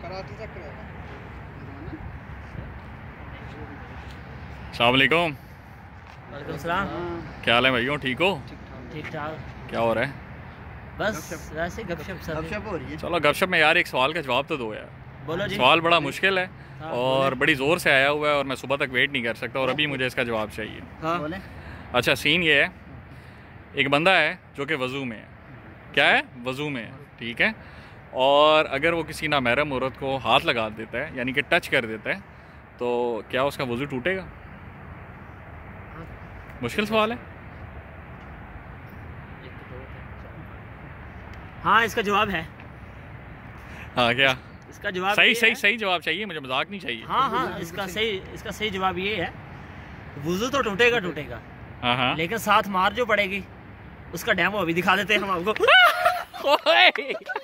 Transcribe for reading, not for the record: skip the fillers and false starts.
अस्सलाम वालेकुम। वालेकुम सलाम। क्या हाल है भाइयों, ठीक हो? ठीक ठाक। क्या हो रहा है? बस वैसे गपशप हो रही है। चलो गपशप में यार एक सवाल का जवाब तो दो यार। बोलो जी। सवाल बड़ा मुश्किल है हाँ, और बड़ी ज़ोर से आया हुआ है और मैं सुबह तक वेट नहीं कर सकता और अभी मुझे इसका जवाब चाहिए। हाँ। अच्छा, सीन ये है, एक बंदा है जो कि वज़ू में है। क्या है? वज़ू में है, ठीक है। और अगर वो किसी नामहरम औरत को हाथ लगा देता है, यानी कि टच कर देता है, तो क्या उसका वज़ू टूटेगा? मुश्किल सवाल है। हाँ, इसका जवाब है। हाँ, क्या? इसका जवाब सही ये सही है। सही जवाब चाहिए मुझे, मजाक नहीं चाहिए। हाँ, इसका सही जवाब ये है, वुज़ू तो टूटेगा हाँ हाँ। लेकिन साथ मार जो पड़ेगी उसका डेमो अभी दिखा देते हैं हम आपको।